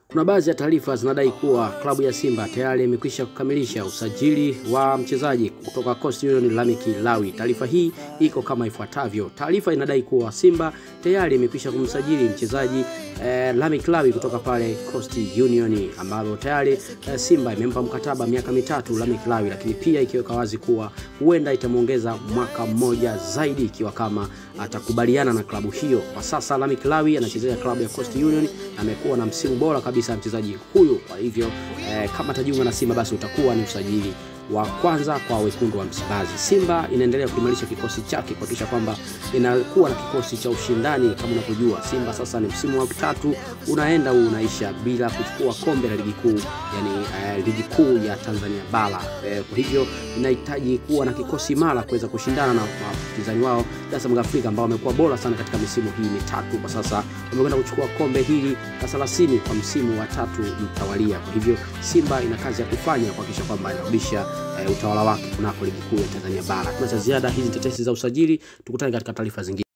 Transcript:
Kuna baadhi ya taarifa zinadai kuwa klabu ya Simba tayari imekwisha kukamilisha usajili wa mchezaji kutoka Coastal Union Lameck Lawi. Taarifa hii iko kama ifuatavyo. Taarifa inadai kuwa Simba tayari imekwisha kumsajili mchezaji Lameck Lawi kutoka pale Coastal Union, ambapo tayari Simba imempa mkataba miaka 3 Lameck Lawi, lakini pia ikiweka wazi kuwa huenda itamuongeza mwaka mmoja zaidi ikiwa kama atakubaliana na klabu hiyo. Kwa sasa Lameck Lawi anachezea klabu ya Coastal Union, amekuwa na msimu bora kabisa mchezaji huyu. Kwa hivyo kama atajiunga na Simba basi utakuwa ni usajili wa kwanza kwa wekundu wa Msimbazi. Simba inaendelea kuimarisha kikosi chake kuhakikisha kwamba inakuwa na kikosi cha ushindani. Kama unapojua Simba sasa ni msimu wa 3 unaenda unaisha bila kuchukua kombe la ligi kuu, yani ligi kuu ya Tanzania bara. Kwa hivyo inahitaji kuwa na kikosi imara kuweza kushindana na wapinzani wao Dar Afrika ambao wamekuwa bora sana katika misimu hii mitatu. Kwa sasa wamekwenda kuchukua kombe hili la 30 kwa msimu wa 3 mtawalia. Kwa hivyo Simba ina kazi ya kufanya kuhakikisha kwamba inarudisha utawala wake kunako ligi kuu ya Tanzania bara. Tuna ziada hizi tetesi za usajili, tukutane katika taarifa zingine.